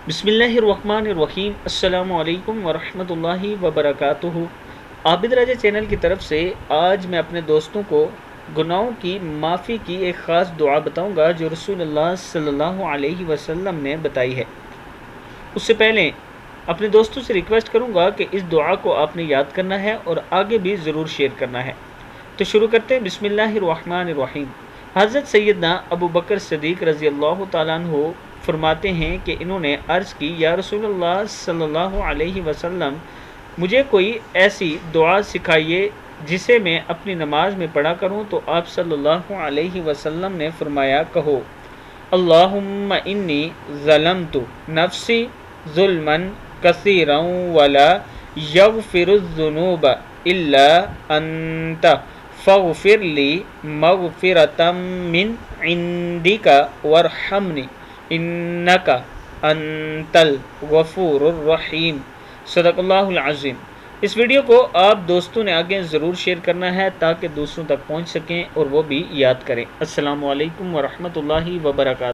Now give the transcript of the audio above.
بسم اللہ الرحمن الرحیم۔ السلام علیکم ورحمۃ اللہ وبرکاتہ۔ عابد راجہ چینل کی طرف سے آج میں اپنے دوستوں کو گناہوں کی معافی کی ایک خاص دعا بتاؤں گا جو رسول اللہ صلی اللہ علیہ وسلم نے بتائی ہے۔ اس سے پہلے اپنے دوستوں سے ریکویسٹ کروں گا کہ اس دعا کو آپ نے یاد کرنا ہے اور آگے بھی ضرور شیئر کرنا ہے۔ تو شروع کرتے ہیں۔ بسم اللہ الرحمن الرحیم۔ حضرت سیدنا ابو بکر صدیق رضی اللہ تعالیٰ عنہ فرماتے ہیں کہ انہوں نے عرض کی، یا رسول اللہ صلی اللہ علیہ وسلم، مجھے کوئی ایسی دعا سکھائیے جسے میں اپنی نماز میں پڑھا کروں۔ تو آپ صلی اللہ علیہ وسلم نے فرمایا، کہو اللہم انی ظلمت نفسی ظلما کثیرا ولا یغفر الذنوب الا انت فاغفر لی مغفرۃ من عندک وارحمنی انک انت الغفور الرحیم۔ صدق اللہ العظیم۔ اس ویڈیو کو آپ دوستوں نے آگے ضرور شیئر کرنا ہے تاکہ دوسروں تک پہنچ سکیں اور وہ بھی یاد کریں۔ السلام علیکم ورحمۃ اللہ وبرکاتہ۔